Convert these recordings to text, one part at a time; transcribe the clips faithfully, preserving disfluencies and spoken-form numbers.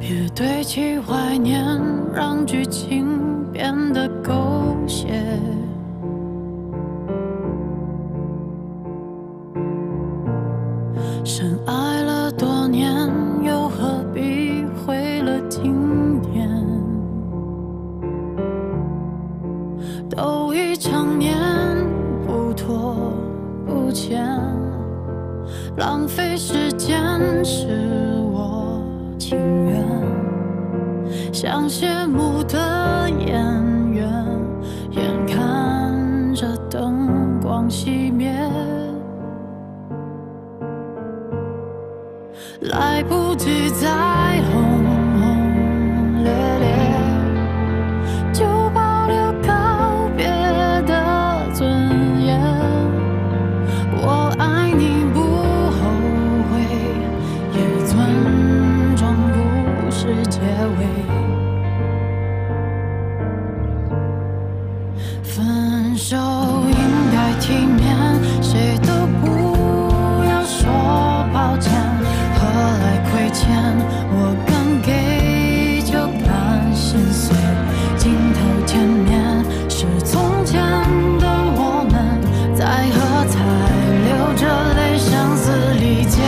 别堆砌怀念，让剧情变得狗血。深爱了多年，又何必毁了经典？都已成年，不拖不欠，浪费时间是我情愿。像谢幕的演员，眼看着灯光熄灭，来不及再轰轰烈烈，就保留告别的尊严。我爱你不后悔，也尊重故事结尾。分手应该体面，谁都不要说抱歉。何来亏欠？我敢给就敢心碎。镜头前面是从前的我们，在喝彩，流着泪，相思理解。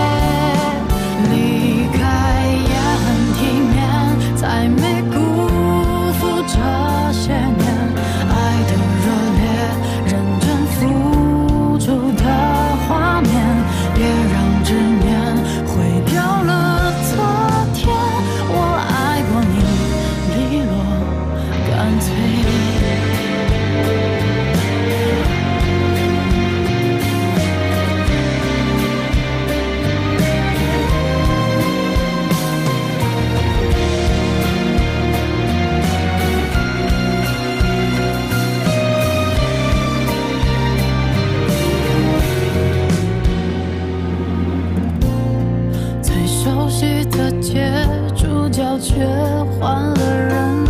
离开也很体面，才没辜负这些年爱的热烈，认真付出的画面。别让执念毁掉了昨天，我爱过你，利落干脆。最熟悉的街，主角却换了人。